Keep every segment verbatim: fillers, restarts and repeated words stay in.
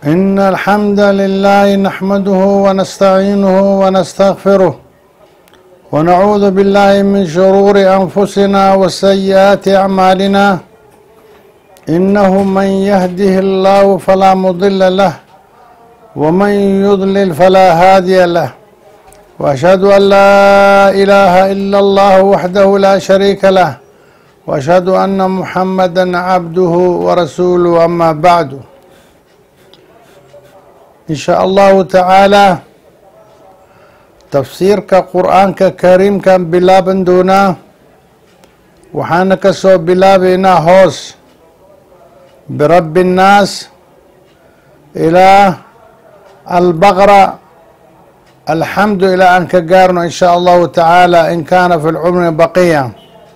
إن الحمد لله نحمده ونستعينه ونستغفره ونعوذ بالله من شرور أنفسنا وسيئات أعمالنا إنه من يهده الله فلا مضل له ومن يضلل فلا هادي له وأشهد أن لا إله إلا الله وحده لا شريك له وأشهد أن محمدا عبده ورسوله أما بعد إن شاء الله تعالى تفسيرك قرآن كريم كان بلابن دونا وحانك سو بلابنا هوس برب الناس إلى البقرة الحمد إلى أن كقارنا إن شاء الله تعالى إن كان في العمر بقية.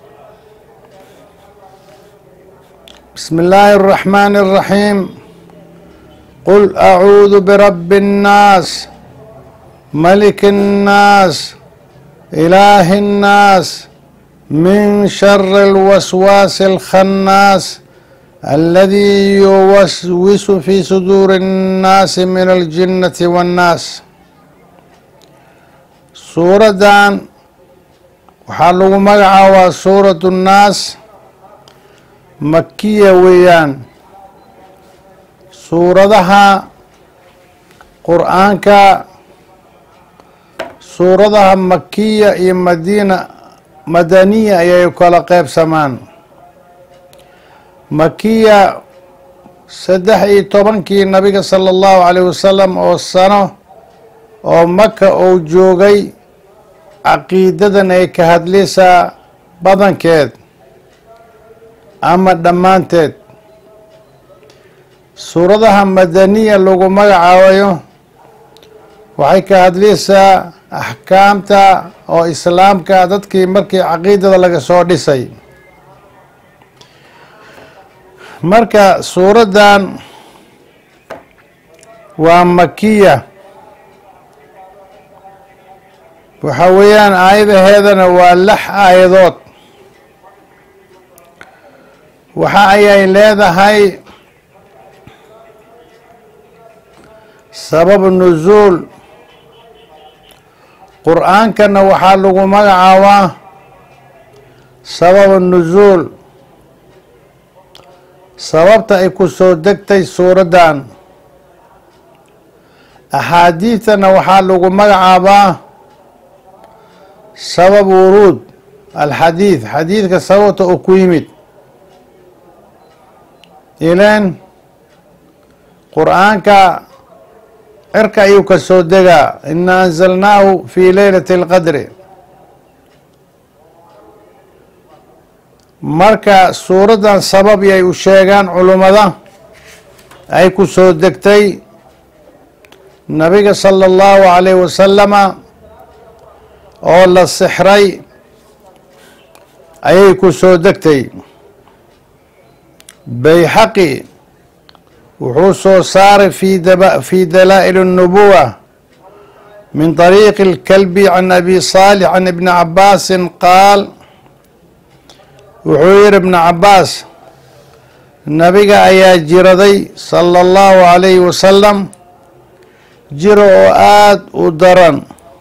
بسم الله الرحمن الرحيم. قل أعوذ برب الناس ملك الناس إله الناس من شر الوسواس الخناس الذي يوسوس في صدور الناس من الجنة والناس. سورة دان وحالو مقعوا سورة الناس مكية ويان suuradaha qur-aanka suuradaha makiya iyo madiina madaniya ayay kala qeybsamaan. makiya saddex iyo tobankii nabiga sala allahu calayhi wasalam oo sano oo maka uu joogay caqiidadan ay ka hadlaysaa badankeed ama dhammaanteed. suuradaha madaniya lagu magacaabayo waxay ka hadlaysaa axkaamta oo islaamka dadkii markii caqiidada laga soo dhisay. marka suuraddan waa makiya, waxa weeyaan aayadaheedana waa lix aayadood. waxa ayay leedahay sabab nuzuul. qur-aankana waxaa lagu magacaabaa sabab nuzuul, sababta ay ku soo degtay suuraddan. axaadiidtana waxaa lagu magacaabaa sabab wuruud alxadiid, xadiidka sababta uu ku yimid. ileen qur-aanka cirka ayuu ka soo degaa, ina anzalnaahu fi leylati اlqadri. marka suuraddan sabab yay u sheegaan culummada ay ku soo degtay nabiga sala allahu calayhi wasalama oo la sixray ayay ku soo degtay. bayhaqi wuxuu soo saaray fi dalaa'il الnubuwa min طariiqi اlkalbi can abi saalix can ibni cabaasin qaal, wuxuu yihi ibna cabaas nabiga ayaa jiraday sala allahu calayhi wasalam jiro oo aada u daran.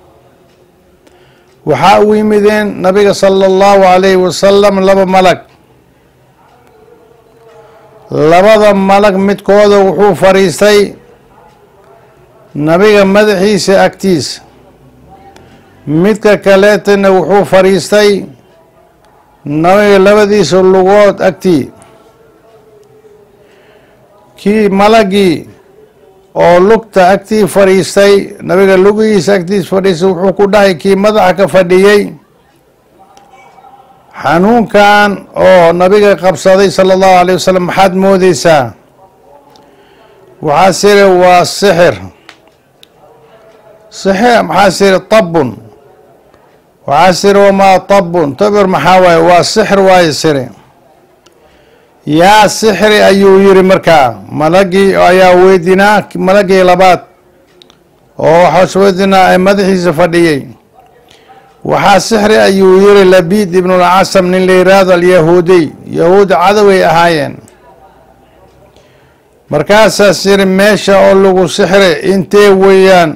waxaa u yimideen nabiga sala allahu calayhi wasalam laba malag. labada malag midkooda wuxuu fadhiistay nabiga madaxiisa agtiisa, midka kaleetana wuxuu fadhiistay nabiga labadiisa lugood agtii. kii malagii oo lugta agtii fadhiistay nabiga lugihiisa agtiisa fadhiistay wuxuu ku dhahay kii madaxa ka fadhiyey, xanuunkan oo nabiga qabsaday sala allahu alayh wasalam maxaad moodeysaa? waxaa siri waa sixir. sixir maxaa siri tabun. waxaa siri wamaa tabun, tabir maxaa waaye? waa sixir waaye siri. yaa sixri ayuu yiri markaa. malagii ayaa weydinaa, malagii labaad oo waxaas weydinaa ee madaxiisa fadhiyey. waxaa sixri ayuu yiri labid ibn اlcasam nin la yiraahdo alyahuudiy. yahuud cadoway ahaayeen. markaasaas yiri meesha oo lagu sixray intee weeyaan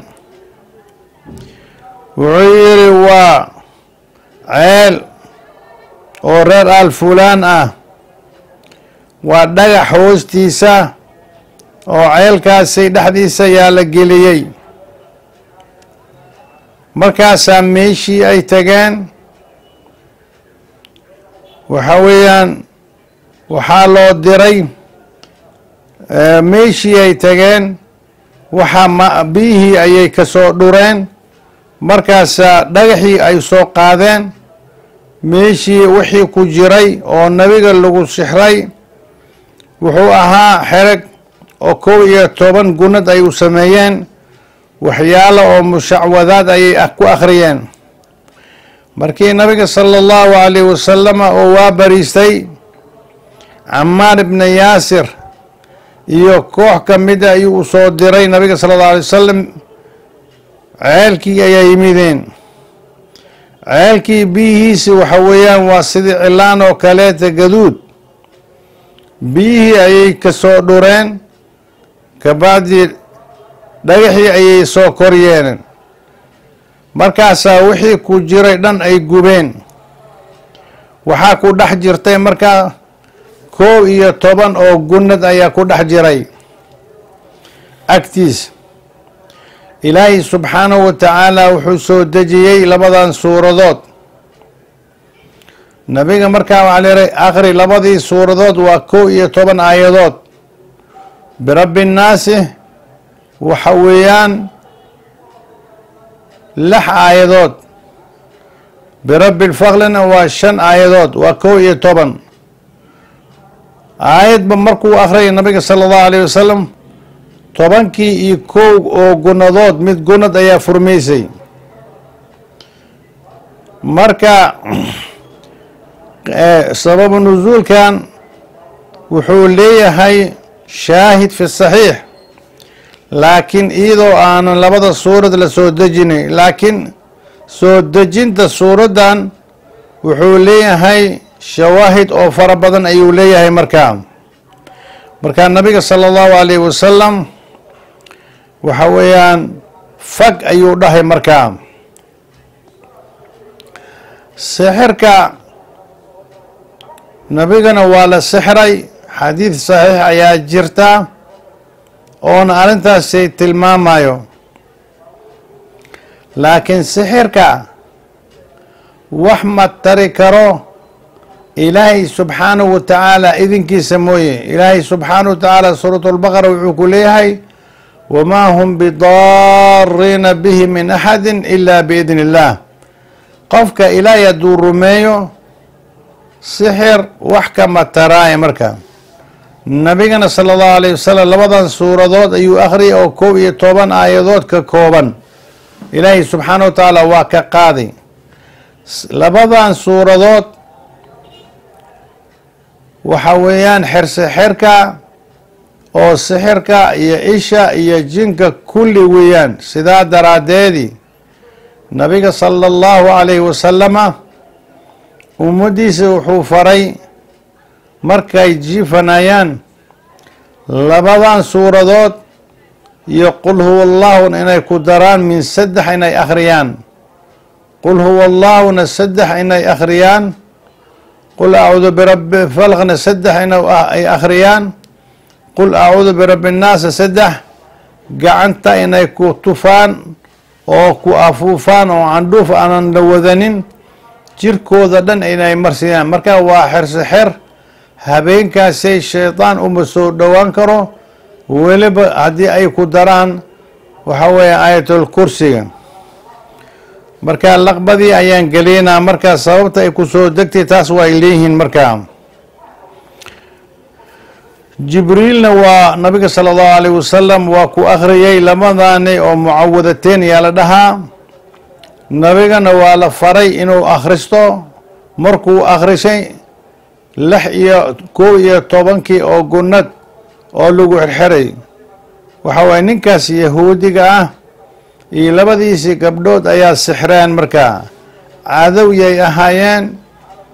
wuxuu yiri waa ceel oo reer al fulaan ah waa dhagax hoostiisa oo ceelkaasi dhexdiisa yaa la geliyey markaasaa meeshii ay tageen waxa weeyaan waxaa loo diray meeshii ay tageen waxaa biyihii ayay ka soo dhureen markaasaa dhagaxii ay soo qaadeen meeshii wixii ku jiray oo nabiga lagu sixray wuxuu ahaa xereg oo kow iyo toban gunad ay u sameeyeen waxyaalo oo mushacwadaad ayay ku akhriyeen markii nabiga sala allahu calayhi wasalama oo waa bariistay camaar ibna yaasir iyo koox ka mida ayuu u soo diray nabiga sala allahu alay wasalam ceelkii ayaa yimideen ceelkii biyihiisi waxa weeyaan waa sidii cilaan oo kaleeta gaduud biyihii ayay ka soo dhureen kabacdii dhagaxii ayay soo koryeenen markaasaa wixii ku jiray dhan ay gubeen waxaa ku dhex jirtay markaa kow iyo toban oo gunad ayaa ku dhex jiray agtiis ilaahay subxaanahu wa tacaala wuxuu soo dejiyey labadan suuradood nabiga markaa waxaa leeray akhri labadii suuradood waa kow iyo toban aayadood birabbi nnaasi waxa weeyaan lix aayadood birabbi lfaqlina waa shan aayadood waa kow iyo toban aayadba markuu akhriyay nabiga sala allahu alayh wasalam tobankii iyo kow oo gunadood mid gunad ayaa furmaysay marka sababu nusuulkan wuxuu leeyahay shaahid fi saxiix laakiin iyadoo aanan labada suurad la soo dejinay laakiin soo dejinta suuraddan wuxuu leeyahay shawaahid oo fara badan ayuu leeyahay markaa markaa nabiga sala allahu alayhi wasalam waxa weeyaan fag ayuu dhahay markaa sixirka nabigana waa la sixray xadiid saxiix ayaa jirta oona arrintaasi tilmaamayo laakiin sixirka wax ma tari karo ilaahay subxaanahu wa tacaala idinkiisa mooye ilaahay subxaanahu wa tacaala suurat lbaqara wuxuu ku leeyahay wamaa hum bidaariina bihi min axadi ila biidn illah qofka ilaahay hadduu rumeeyo sixir wax kama taraaye marka nabigana sala allahu alayh wasalam labadan suuradood ayuu akhriyay oo kow iyo toban aayadood ka kooban ilaahay subxaanahu wa tacaala waa ka qaaday labadan suuradood waxa weeyaan xirsi xirka oo sixirka iyo isha iyo jinka kulli weeyaan sidaa daraaddeedii nabiga sala allahu alayhi wasalama ummaddiisa wuxuu faray markay jiifanayaan labadan suuradood iyo qul huwa allahuna inay ku daraan min saddex inay akhriyaan qul huwa allahuna saddex inay akhriyaan qul acuudu birabbi falqna saddex inay akhriyaan qul acuudu birabbi nnaasa saddex gacanta inay ku tufaan oo ku afuufaan oo candhuuf aanan la wadanin jirkooda dhan inay marsiiyaan marka waa xirsi xer habeenkaasay shaydaan uma soo dhowaan karo weliba haddii ay ku daraan waxa weeye aayatul kursiga marka laqbadii ayaan geliynaa markaa sababta ay ku soo degtay taas waa ay leeyihiin markaa jibriilna waa nabiga sala allahu alayh wasalam waa ku akhriyay labadaani oo mucawadateen yaa la dhahaa nabigana waa la faray inuu akhristo markuu akhrisay lix iyo kow iyo tobankii oo gunad oo lagu xirxiray waxa waye ninkaas yahuudiga ah iyo labadiisii gabdhood ayaa sixreen markaa cadow yay ahaayeen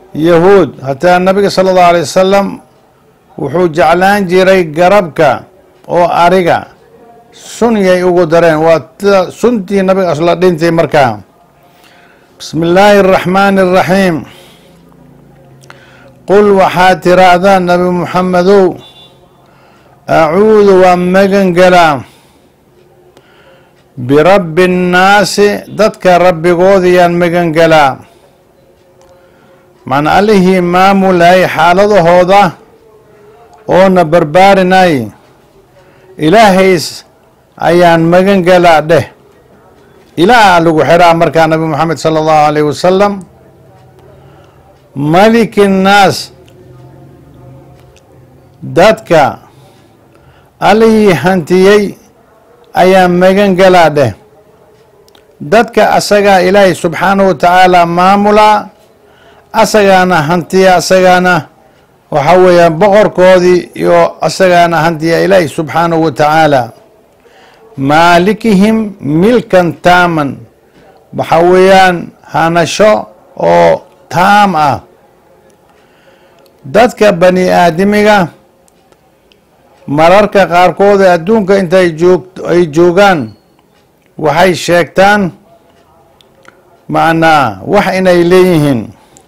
yahuud hataa nabiga sala allahu alay wasalam wuxuu jeclaan jiray garabka oo ariga sunyay ugu dareen waa suntii nabiga asla dhintay markaa bismi illaahi araxmaani araxiim qul waxaad tiraahdaa nabi muxamedow acuudu waan magan galaa birabbi nnaasi dadka rabbigoodiyaan magan galaa macnaa allihii maamulay xaaladahooda oona barbaarinay ilaahays ayaan magan galaa dheh ilaah lagu xiraa markaa nabi moxamed sala allahu alayhi wasalam maliki nnaas dadka allihii hantiyey ayaan magan galaa dheh dadka asagaa ilaahay subxaanahu wa tacaala maamulaa asagaana hantiya asagaana waxaa weeyaan boqorkoodii iyo asagaana hantiya ilaahay subxaanahu wa tacaala maalikihim milkan taaman waxaa weeyaan hanasho oo taam ah dadka bani aadamiga mararka qaarkood ee adduunka intay joog ay joogaan waxay sheegtaan macnaa wax inay leeyihiin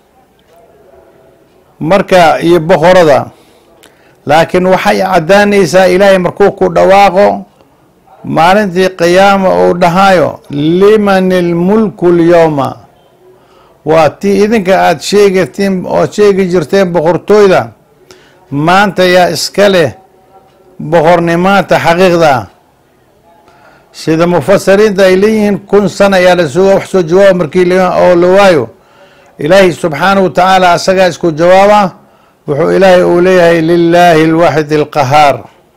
marka iyo boqorada laakiin waxay caddaanaysaa ilaahay markuu ku dhawaaqo maalintii qiyaama uu dhahayo liman ilmulku lyowma waa tii idinka aada sheegatiin oo sheegi jirteen boqortooyda maanta yaa iska leh boqornimaanta xaqiiqda ah sida mufasiriinta ay leeyihiin kun sana ayaa la suga wax soo jawaaba markii oo la waayo ilaahay subxaanahu wa tacaala asagaa isku jawaaba wuxuu ilaahay uu leeyahay lilaahi alwaaxid alqahaar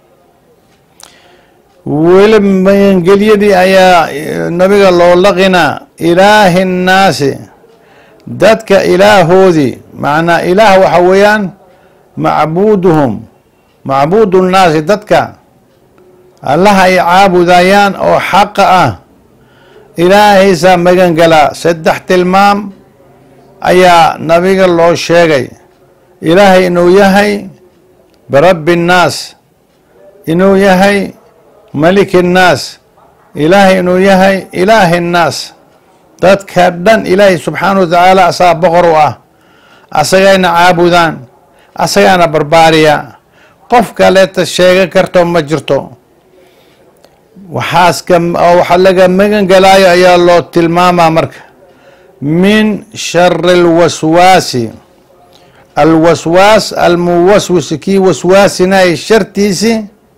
weli magangelyadii ayaa nabiga loo laqinaa ilaahi nnaasi dadka ilaahoodii macnaa ilaah waxa weeyaan macbuuduhum macbuudu nnaasi dadka allaha ay caabudayaan oo xaqa ah ilaahaysaa magan galaa saddex tilmaam ayaa nabiga loo sheegay ilaahay inuu yahay birabbi nnaas inuu yahay maliki nnaas ilaahay inuu yahay ilaahi nnaas dadka dhan ilaahay subxaanahu wa tacaala asagaa boqor u ah asagayna caabudaan asagaana barbaariya qof kaleeta sheega karto ma jirto waxaas ka oo waxa laga magan galaayo ayaa loo tilmaamaa marka min shari alwaswaasi alwaswaas almuwaswisi kii waswaasinay shartiisi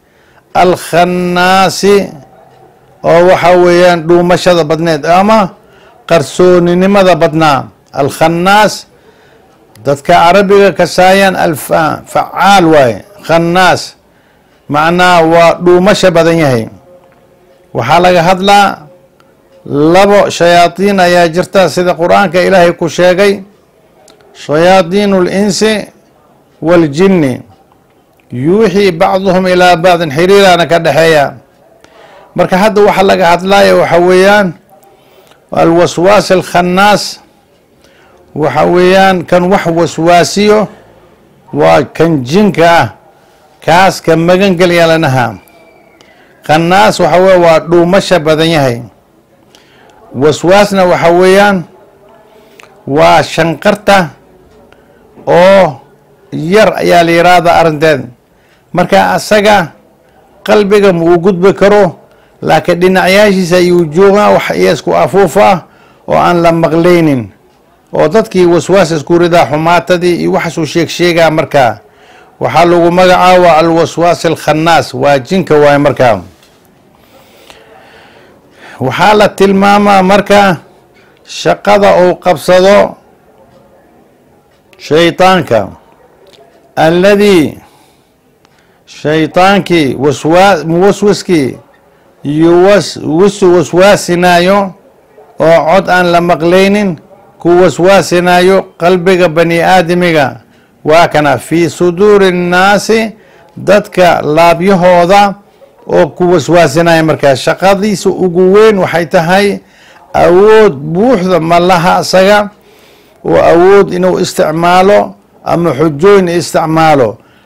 alkhannaasi oo waxa weeyaan dhuumashada badneed ama qarsooninimada badnaa alkhannaas dadka carabiga kasaayaan alfacaal waaye khannaas macnaa waa dhuumasha badan yahay waxaa laga hadlaa labo shayaadiin ayaa jirta sida qur-aanka ilaahay ku sheegay shayaadiinu اlinsi waاljinni yuuxii bacduhum ilaa bacdin xiriiraana ka dhexeeya marka hadda waxa laga hadlaya waxa weeyaan alwaswaas alkhannaas waxa weeyaan kan wax waswaasiyo waa kan jinka ah kaas ka magan gelya lanaha khannaas waxa wey waa dhuumasha badan yahay waswaasna waxa weeyaan waa shanqarta oo yar ayaa la yiraahda arrinteed marka asaga qalbiga ma uu gudbi karo laakiin dhinacyaashiisa ayuu joogaa wax iya isku afuuf ah oo aan la maqlaynin oo dadkii waswaas isku ridaa xumaatadii iyo waxaasuu sheeg sheegaa markaa waxaa lagu magacaaba alwaswaas alkhannaas waa jinka waaye markaa waxaa la tilmaamaa marka shaqada uu qabsado shayطaanka alladii shayطaankii waswaa muwaswiskii yuwaswisu waswaasinaayo oo cod aan la maqlaynin ku waswaasinaayo qalbiga bani aadamiga waa kana fii suduuri الnaasi dadka laabyahooda oo ku waswaasinaya markaa shaqadiisa ugu weyn waxay tahay awood buuxda ma laha asaga oo awood inuu isticmaalo ama xujooyin isticmaalo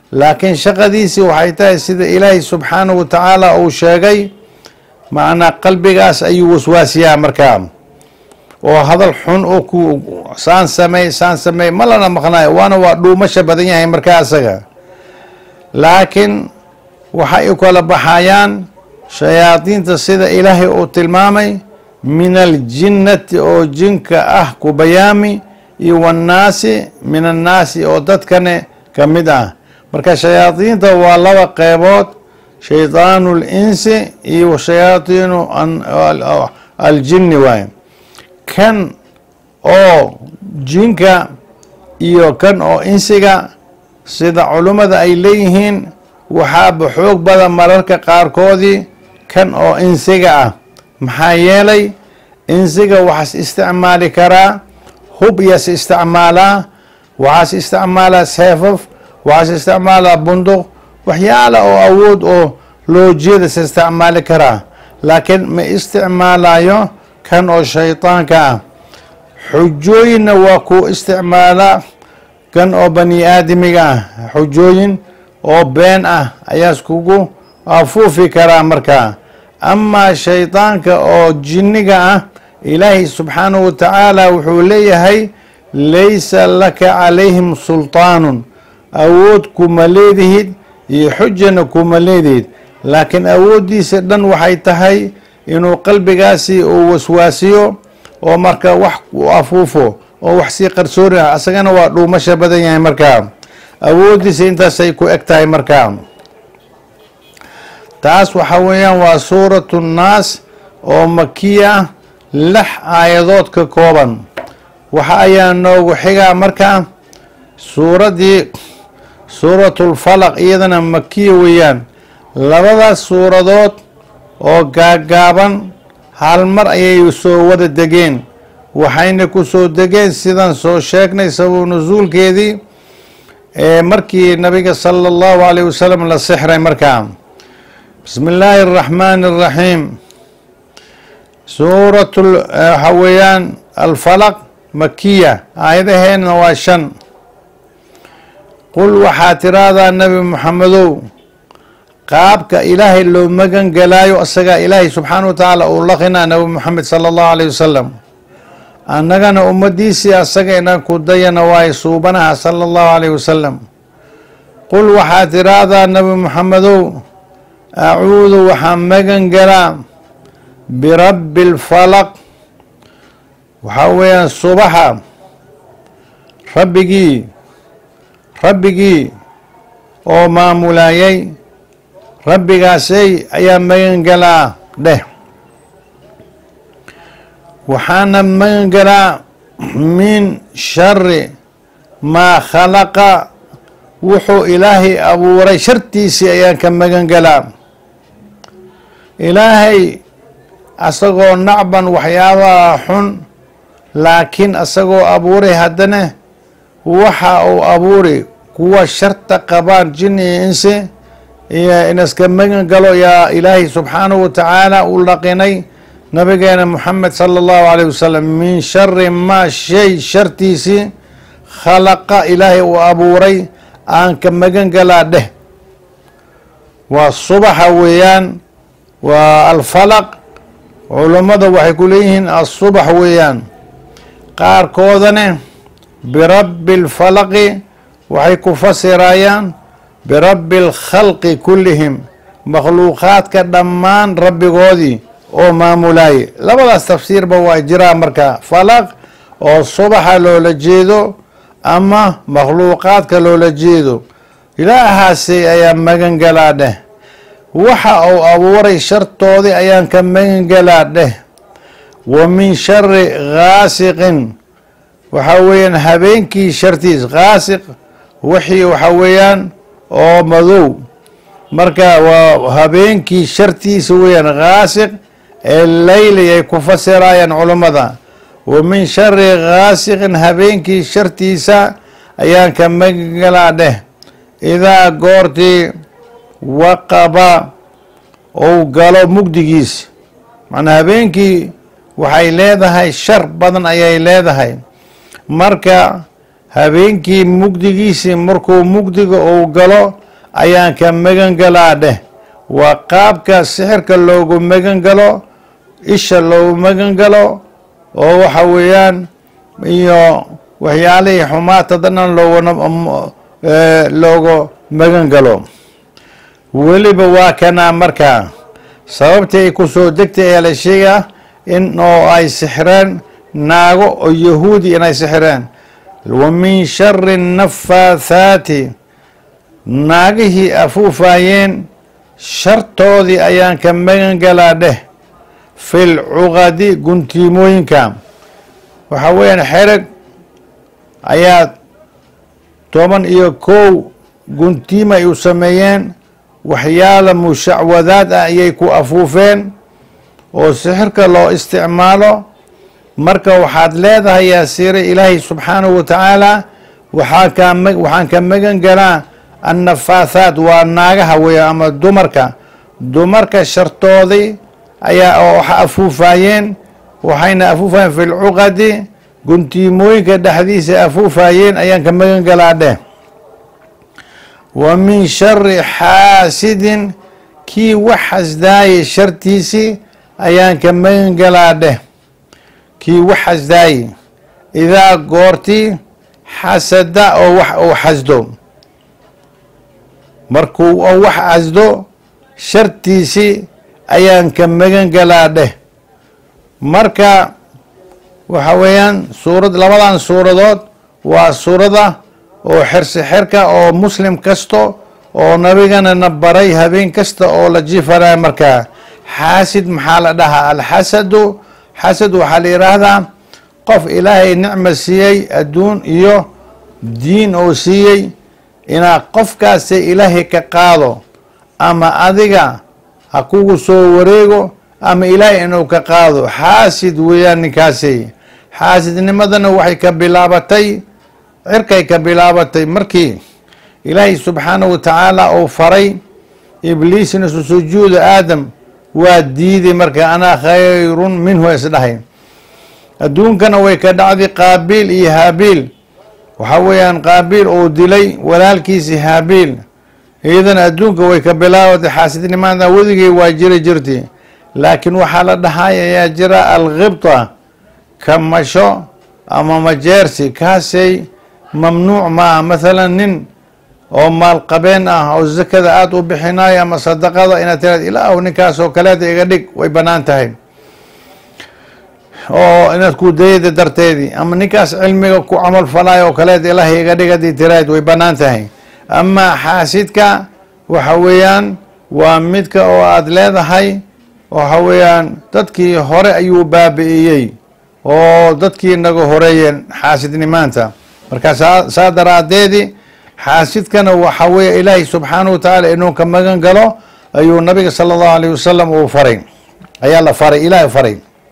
laakiin shaqadiisii waxay tahay sida ilaahay subxaanahu wa tacaala uu sheegay, macnaa qalbigaas ayuu waswaasiyaa markaa, oo hadal xun oo ku saan samey saan samey ma lana maqnaayo, waana waa dhuumasha badan yahay markaa asaga. laakiin waxay u kala baxayaan shayaadiinta sida ilaahay uu tilmaamay, min aljinnati oo jinka ah ku bayaami, iyo wannaasi min annaasi oo dadkane ka mid ah. marka shayaadiinta waa laba qeybood, shaydaanu linsi iyo shayaadiinu aljinni waay. kan oo jinka iyo kan oo insiga sida culummada ay leeyihiin waxaaba xoog badan mararka qaarkoodii kan oo insiga ah. maxaa yeelay insiga waxaas isticmaali karaa hub iyas isticmaalaa, waxaas isticmaalaa seefaf, waxaas isticmaalaa bunduq, waxyaala oo awood oo loo jeedas isticmaali karaa, laakiin ma isticmaalayo kan oo shaydaanka ah. xujooyinna waa ku isticmaalaa kan oo bani aadamiga ah, xujooyin oo been ah ayaas kugu afuufi karaa markaa. amaa shaydaanka oo jinniga ah, ilaahay subxaanahu wa tacaala wuxuu leeyahay, laysa laka calayhim sultaanun, awood kuma leedihid iyo xujana kuma leedihid, laakiin awooddiisa dhan waxay tahay inuu qalbigaasi uu waswaasiyo oo marka wax u afuufo oo wax sii qarsoori ah. asagana waa dhuumasha badan yahay markaa, awooddiisa intaasay ku eg tahay markaa. taas waxa weeyaan waa suuratu nnaas oo makiya, lix aayadood ka kooban. waxa ayaa noogu xigaa markaa suuraddii suuratulfalaq, iyadana makiya weeyaan. labadaas suuradood oo gaagaaban hal mar ayay soo wada degeen, waxayna ku soo degeen sidaan soo sheegnay sabab nusuulkeedii ee markii nabiga sala allahu alayh wasalam la sixray markaa. bismi illaahi araxmaani araxiim. suuratu waxa weeyaan alfalaq makiya, aayadaheena waa shan. qul waxaa tiraahdaa nabi muxamedow, qaabka ilaahay loo magan galaayo asagaa ilaahay subxaanahu wa tacaala uu laqinaa nabi muxamed sala allahu alayh wasalam. annagana ummadiisii asaga inaan ku dayana waayo suubanaha sala allahu alayh wasalam. qul waxaa tiraahdaa nabi muxamedow, acuudu waxaan magan galaa birabbi lfalaq, waxaa weeyaan subaxa rabbigii rabbigii oo maamulayay, rabbigaasay ayaa magan galaa dheh. waxaana magan galaa min shari maa khalaqa, wuxuu ilaahay abuuray shartiisii ayaan ka magan galaa. ilaahay asagoo nacban waxyaabaha xun, laakiin asagoo abuuray haddana waxa uu abuuri kuwa sharta qabaan jin iyo insi iyo inaska magan galo yaa ilaahay subxaanahu wa tacaala u laqinay nabigeena muxamed sala allahu alayh wasalam. min shari maa shay shartiisii khalaqa ilaahay uu abuuray aan ka magan galaa dheh. waa subaxa weeyaan, waa alfalaq. culammada waxay ku leeyihiin asubax weeyaan. qaarkoodane birabbi lfalaqi waxay ku fasirayaan birabbi lkhalqi kullihim, makhluuqaadka dhammaan rabbigoodii oo maamulaaye. labadaas tafsiirba waa jiraa marka, falaq oo subaxa loola jeedo ama makhluuqaadka loola jeedo. ilaahaasi ayaa magan galaa dheh. waxa uu abuuray shartoodii ayaan ka magan galaa dheh. wa min shari gaasiqin, waxaa weeyaan habeenkii shartiis. gaasiq wixii waxa weeyaan oo madow, marka waa habeenkii shartiisa weeyaan gaasiq. ee leyli ay ku fasirayaan culammada. wa min shari gaasiqin, habeenkii shartiisa ayaan ka magan galaa dheh. idaa goortii waqaba ou galo mugdigiis, macnaa habeenkii waxay leedahay shar badan ayay leedahay. marka habeenkii mugdigiisii markuu mugdiga uu galo ayaan ka magan galaa dheh. waa qaabka sixirka loogu magan galo, isha loogu magan galo, oo waxa weeyaan iyo waxyaalihii xumaata dhan looguna loogu magan galo. weliba waa kanaa markaa sababtii ay ku soo degtay ee la sheegaa in oo ay sixireen naago oo yahuudi inay sixireen. wa min shari nafaathaati, naagihii afuufaayeen shartoodii ayaan ka magan galaa dheh. fi lcuqadi, guntiimooyinka. waxa weeyaan xereg ayaa toban iyo kow guntiima ay u sameeyeen, waxyaala mushacwadaad ah ayay ku afuufeen oo sixirka loo isticmaalo. marka waxaad leedahay yaa siire ilaahay subxaanahu wa tacaala waxaa kaa waxaan ka magan galaa annafaathaat, waa naagaha weya ama dumarka. dumarka shartoodii ayaa waxa afuufaayeen, waxayna afuufayeen fi lcuqadi, guntiimooyinka dhexdiisa afuufaayeen ayaan ka magan galaa dheh. wa min shari xaasidin, kii wax xasdaayey shartiisii ayaan ka magan galaa dheh. kii wax xasdaayey idaa goortii xasada oo wax uu xasdo, markuu oo wax xasdo shartiisii ayaan ka magan galaa dheh. marka waxa weeyaan suurad labadan suuradood waa suurada oo xirsi xirka oo muslim kasto oo nabigana na baray habeen kasta oo la jifanaya. markaa xaasid maxaa la dhahaa? alxasadu, xasad waxaa la yidhaahdaa qof ilaahay nicma siiyey adduun iyo diin oo siiyey, inaa qofkaasi ilaahay ka qaado ama adiga ha kugu soo wareego ama ilaahay inuu ka qaado. xaasid weeyaan ninkaasi. xaasidnimadana waxay ka bilaabatay cirkay ka bilaabatay markii ilaahay subxaanahu wa tacaala uu faray ibliisna su sujuuda aadam, waa diiday. marka anaa khayrun minhu isdhahay. adduunkana way ka dhacday qaabiil iyo haabiil. waxa weeyaan qaabiil uu dilay walaalkiisi haabiil, iyadana adduunka way ka bilaabatay xaasidnimada. wedigay waa jiri jirtay, laakiin waxaa la dhahay ayaa jira alkhibta, kamasho ama majeersi. kaasay mamnuuc maaha. mathalan nin oo maalqabeen ah oo zakada aada u bixinayo ama sadaqada, inaad tiraad ilaahu ninkaas oo kaleeta iga dhig, way banaan tahay. oo inaad ku dayada darteedii, ama ninkaas cilmiga ku camal falayo oo kaleeta ilaahay iga dhig haddii tiraad, way banaan tahay. ama xaasidka waxa weeyaan waa midka oo aada leedahay waxa weeyaan dadkii hore ayuu baabi'iyey oo dadkii naga horeeyeen xaasidnimaanta. marka saa daraadeedii xaasidkana waxa weeye ilaahay subxaanahu wa tacaala inuu ka magan galo ayuu nabiga sala allahu alayh wasalam uu faray, ayaa la faray, ilaahay faray.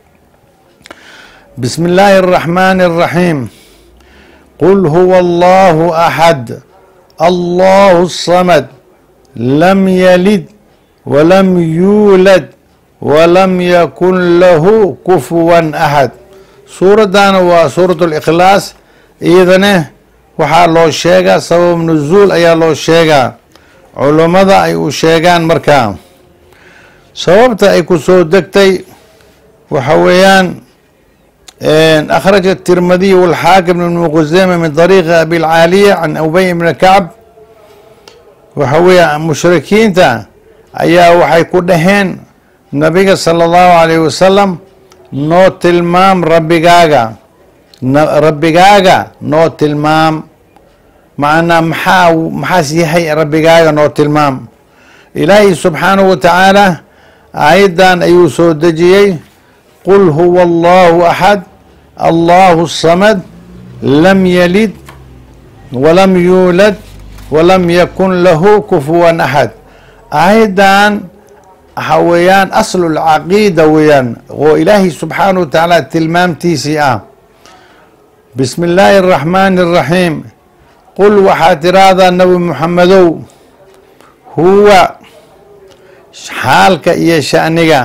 bismi illaahi araxmaani araxiim. qul huwa allahu axad allahu samad lam yalid walam yuulad walam yakun lahu kufuwan axad. suuraddaana waa suurat likhlaas. iyadana waxaa loo sheegaa sabab nuzuul ayaa loo sheegaa, culummada ay u sheegaan. markaa sababta ay ku soo degtay waxa weeyaan akhraja الtirmidiy wاlxaakim ibn khuseyma min طariiqi abi lcaaliya can ubay ibn kacb. waxa weeya mushrikiinta ayaa waxay ku dhaheen nabiga salى اllahu alayh wasalam, noo tilmaam rabbigaaga, rabbigaaga noo tilmaam. macnaa maxaa maxaas yahay rabbigaaga noo tilmaam. ilaahay subxaanahu wa tacaala aayaddan ayuu soo dejiyey, qul huwa allahu axad allahu samad lam yalid walam yuulad walam yakun lahu kufuwan axad. aayaddan waxa weeyaan aslu lcaqiida weeyaan oo ilaahay subxaanahu wa tacaala tilmaamtiisii ah. bismi illaahi araxmaani araxiim. qul waxaad tiraahdaa nabi muxamedow, huwa xaalka iyo shaniga.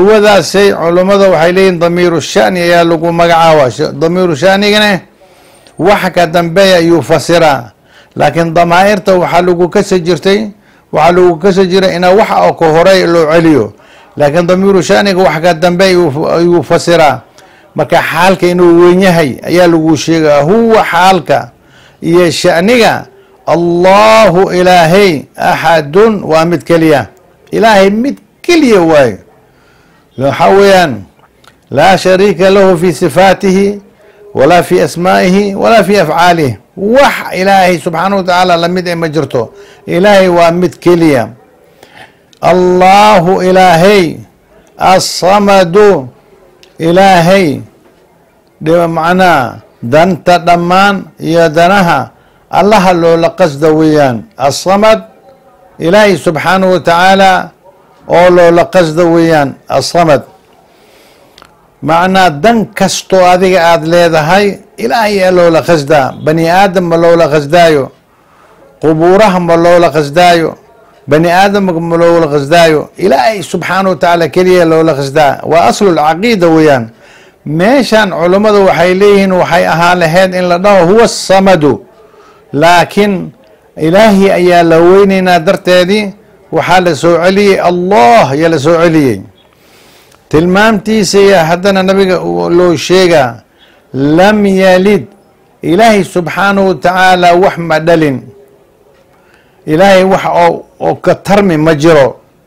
huwadaasay culummada waxay leeyihin damiiru shani ayaa lagu magacaaba. damiiru shanigana وحكا دنبيا يفسرا لكن ضمائرته وحلوكو كسجرتي وحلوكو كسجر إنا وحا أو كهوري لو عليو لكن ضمير شانك وحكا دنبيا يفسرا marka xaalka inuu weyn yahay ayaa lagu sheegaa huwa xaalka iyo shaniga allahu ilaahay axadun waa mid keliya ilaahay mid keliya waayo waxa weeyaan laa shariika lahu fi sifaatihi walaa fi asmaa'ihi walaa fi afcaalihi wax ilaahay subxaanahu wa tacaala lamid ee ma jirto ilaahay waa mid keliya allahu ilaahay assamadu ilaahay dhiba macnaa danta dhammaan iyo danaha allaha loola qasda weeyaan assamad ilaahay subxaanahu wa tacaala oo loola qasda weeyaan assamad macnaa dan kastoo adiga aada leedahay ilaahay aa loola qasdaa bani aadam ma loola qasdaayo qubuuraha ma loola qasdaayo bani aadamka ma loola qasdaayo ilaahay subxaanahu wa tacaala keliya loola qasdaa waa aslulcaqiida weeyaan meeshan culummadu waxay leeyihiin waxay ahaa lahayd in la dhaho huwa samadu laakiin ilaahi ayaa la weyneynaa darteedii waxaa la soo celiyey allah yaa la soo celiyey tilmaamtiisa iyo haddana nabiga loo sheegaa lam yalid ilaahay subxaanahu wa tacaala wax ma dhalin ilaahay wax oo oo ka tarmi ma jiro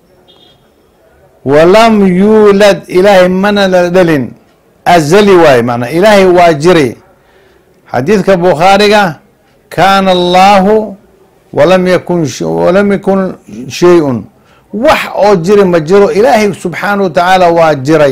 walam yuulad ilaahay mana la dhalin azali waaye macnaa ilaahay waa jiray xadiidka bukhaariga kaana allahu walam yakun walam yakun shay-un wax oo jiri ma jiro ilaahay subxaanahu wa tacaala waa jiray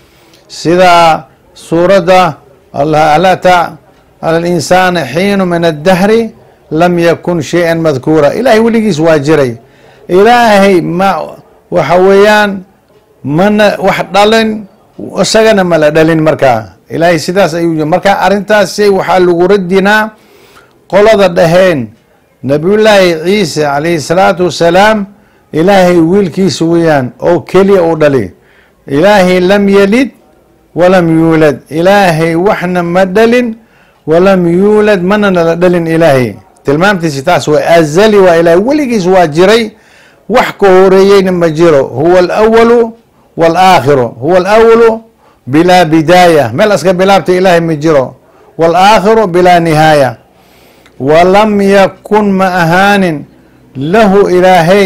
sida suuradda alata ala linsaani xiinu min addahri lam yakun shay-an madkuura ilaahay weligiis waa jiray ilaahay ma waxa weeyaan mana wax dhalin isagana ma la dhalin markaa ilaahay sidaas ayuu markaa arrintaasi waxaa lagu radinaa qolada dhaheen nabiyullaahi ciise calayhi salaatu wasalaam ilaahay wiilkiisa weeyaan oo keliya u dhali ilaahay lam yalid walam yuulad ilaahay waxna ma dhalin walam yuulad manana la dhalin ilaahay tilmaamtiisi taas waa azali waa ilaahay weligiis waa jiray wax ka horeeyeyna ma jiro huwa alawalu walaakhiru huwa alawalu bilaa bidaaya meel aska bilaabta ilaahay ma jiro walaakhiru bilaa nihaaya walam yakun ma ahaanin lahu ilaahay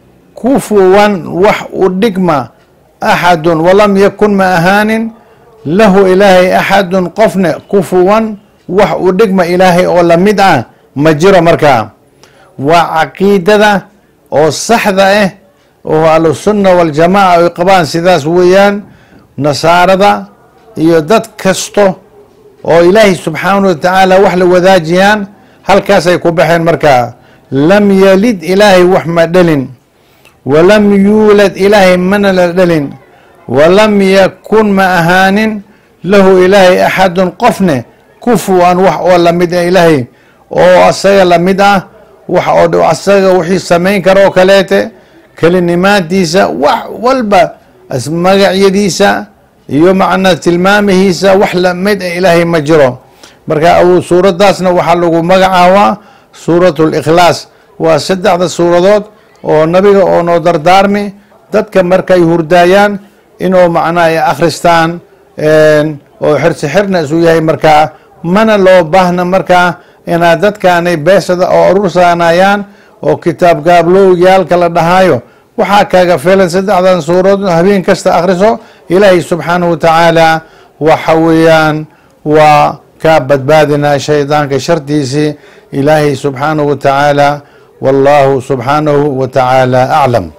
kufuwan wax u dhigma axadun walam yakun ma ahaanin lahu ilaahay axadun qofne kufuwan wax u dhigma ilaahay oo lamid ah ma jiro markaa waa caqiidada oo saxda ah oo ahlusunna waljamaaca ay qabaan sidaas weeyaan nasaarada iyo dad kasto oo ilaahay subxaanahu wa tacaala wax la wadaajiyaan halkaasay ku baxeen markaa lam yalid ilaahay wax ma dhalin walam yuulad ilaahay mana la dhalin walam yakun ma ahaanin lahu ilaahay axadun qofne kufuwan wax oo lamid ah ilaahay oo asaga lamid ah wax oo asaga wixii samayn kara oo kaleete kelinimaantiisa wax walba magacyadiisa iyo macnaa tilmaamihiisa wax lamid ah ilaahay ma jiro marka suuradaasna waxaa lagu magacaabaa suuratu likhlaas waa saddexda suuradood oo nabiga oo noo dardaarmi dadka markay hurdaayaan inuu macnaa ay akhristaan oo xirsi xirna isu yahay markaa mana loo baahna markaa inaad dadkaanay beesada oo urursaanayaan oo kitaab gaabloowyaalka la dhahaayo waxaa kaaga filan saddexdan suuradood habeen kasta akhriso ilaahay subxaanahu wa tacaala waxa weeyaan waa kaa badbaadinaa shaydaanka shartiisii ilaahay subxaanahu wa tacaala wallahu subxaanahu wa tacaala aclam.